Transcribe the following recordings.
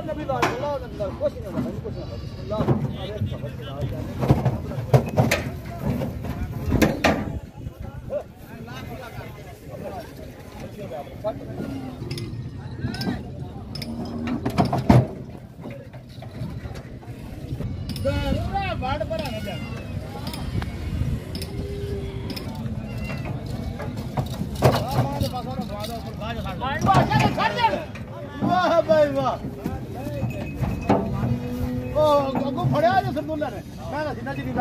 वाह भाई वाह ओ अगो फड़या जो सरदुल्ला ने मैं ना जिन्ना जी दा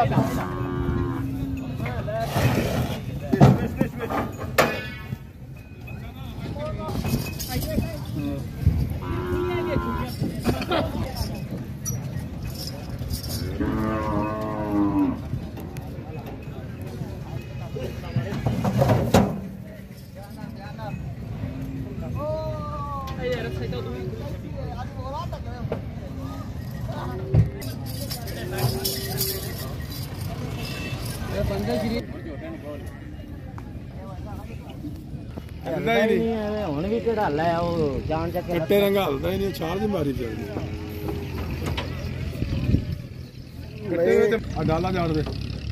ਹੁਣ ਵੀ ਕਢਾਲਾ ਆ ਉਹ ਜਾਣ ਚੱਕ ਕੱਟੇ ਰੰਗ ਹਲਦਾ ਹੀ ਨਹੀਂ ਛਾਲ ਦੀ ਮਾਰੀ ਚੱਲਦੀ ਕੱਟੇ ਹੋਏ ਤੇ ਆ ਡਾਲਾ ਜਾਣ ਦੇ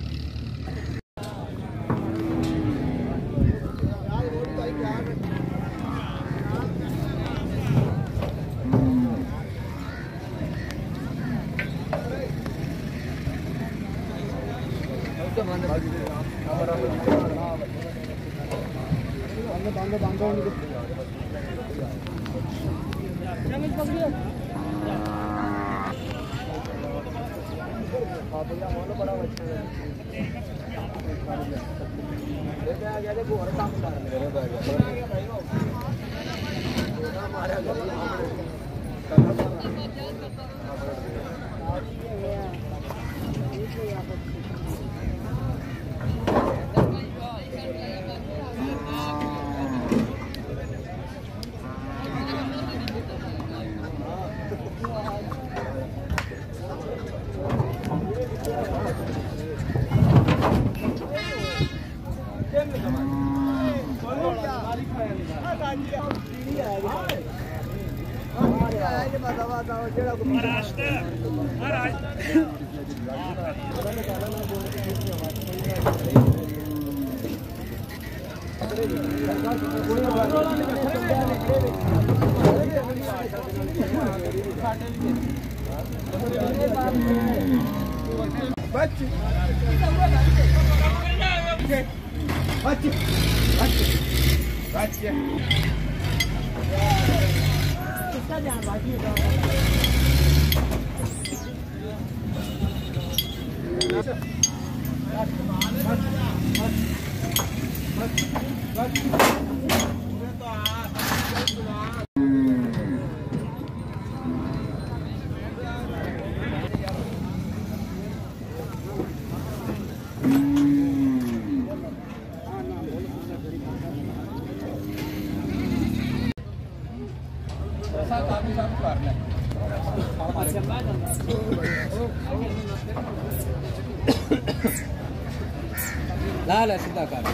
लाल है सीधा कर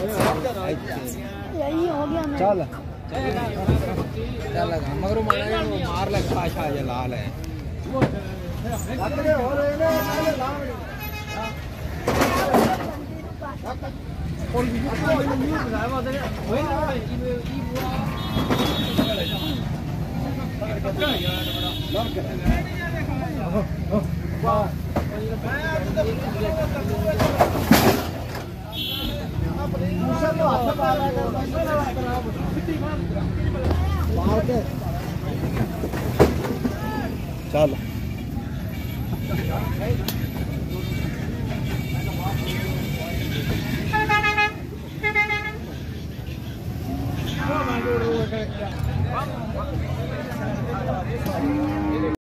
यही हो गया मैं चल चल मगर मार लग पाशा ये लाल है चल